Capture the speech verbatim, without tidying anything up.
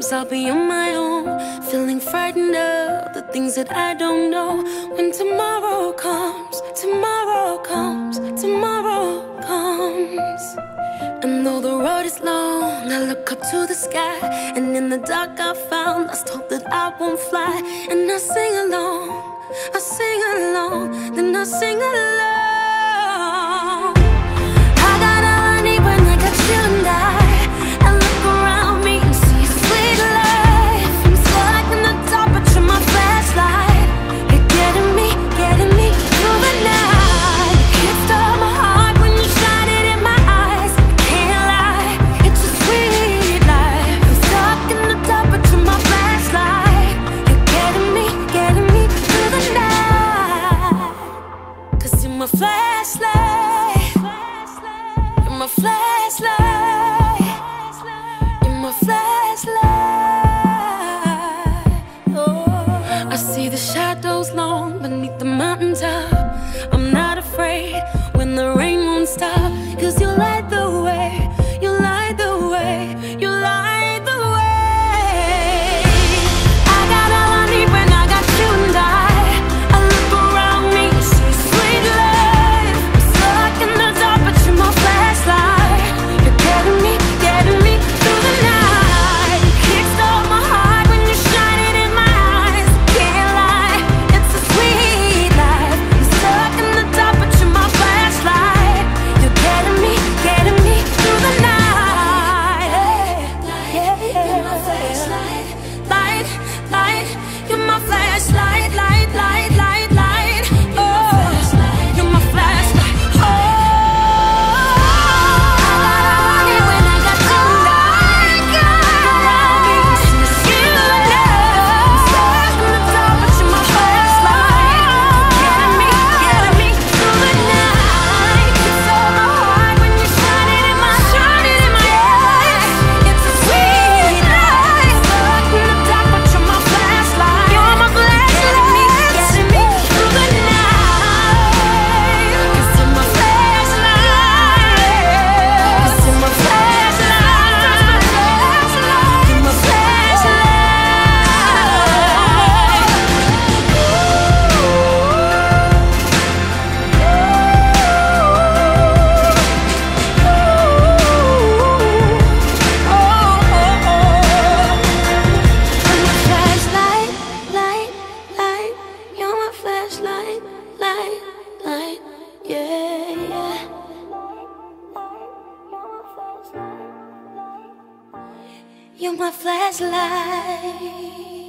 Sometimes I'll be on my own, feeling frightened of the things that I don't know. When tomorrow comes, tomorrow comes, tomorrow comes. And though the road is long, I look up to the sky, and in the dark I found lost hope that I won't fly. And I sing along, I sing along, then I sing along. I got all I need when I got you and I. I look around me and see a sweet life. I'm stuck in the dark, but you're my flashlight. You're getting me, getting me through the night. It stole my heart when you shine it in my eyes. I can't lie, it's a sweet life. I'm stuck in the dark, but you're my flashlight. You're getting me, getting me through the night. Cause you're my flashlight. You're my flashlight. You're my flashlight. Oh, I see the shadows long beneath the mountaintop. I'm not afraid when the rain won't stop. Cause you light the way, you light the way, you light the way. I got all I need when I got you and I. I look around me, see sweet life. I'm stuck in the dark, but you're my flashlight. You're getting me, getting me through the night. You kickstart my heart when you shine it in my eyes. Can't lie, it's a sweet life. I'm stuck in the dark, but you're my flashlight. You're getting me, getting me through the night. Yeah, yeah. You're my flashlight, light, light. You're my flashlight, light, light, light, light. Oh, you're my flashlight. Oh, I need when I got you and I. Around me, see you love. I'm stuck in the dark, but you're my flashlight. Getting me, getting me through the night. You stole my heart when you shine it in my eyes. It's a sweet life. Stuck in the dark, but you're my flashlight. You're my flashlight. Getting me through the night. 'Cause you're my flashlight. 'Cause you're my flashlight. You're my flashlight. Light, light. You're my flashlight. Light, light. Yeah, yeah. You're my flashlight.